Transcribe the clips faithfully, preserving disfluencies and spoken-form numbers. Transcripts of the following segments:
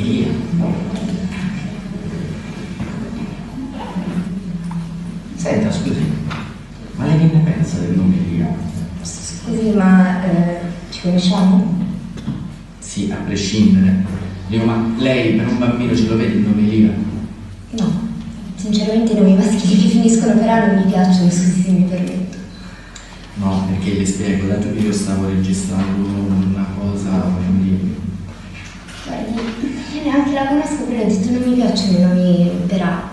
Elia. Senta, scusi, ma lei che ne pensa del nome Elia? Scusi, ma eh, ci conosciamo? Sì, a prescindere. Dico, ma lei per un bambino ce lo vede il nome Elia? No, sinceramente i nomi maschili che finiscono per A non mi piacciono, scusi se mi permetto. No, perché le spiego, dato che io stavo registrando una cosa, quindi... Guardi, io neanche la conosco, però ho detto non mi piacciono i nomi per A.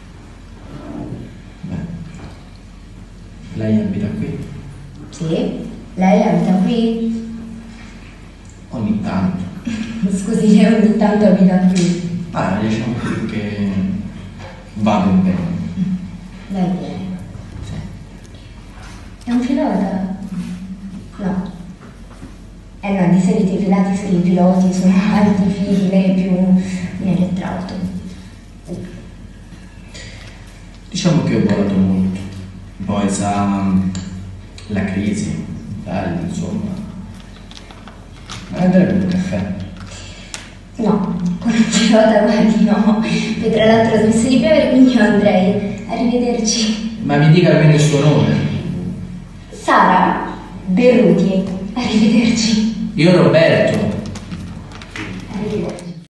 Beh, lei abita qui? Sì? Lei abita qui? Ogni tanto. Scusi, lei ogni tanto abita qui. Ah, diciamo più che vado e vengo. Lei viene. Sì. È un pilota? No. Eh no, di solito i piloti sono i piloti, sono alti figli, lei è più un elettrauto. Diciamo che ho volato molto. Poi sa, la crisi, Italia, insomma. Ma andrebbe un caffè? No, con un pilota guardi no. Poi tra l'altro ho smesso di piovere, quindi io andrei. Arrivederci. Ma mi dica almeno il suo nome. Sara Berruti. Arrivederci. Io Roberto.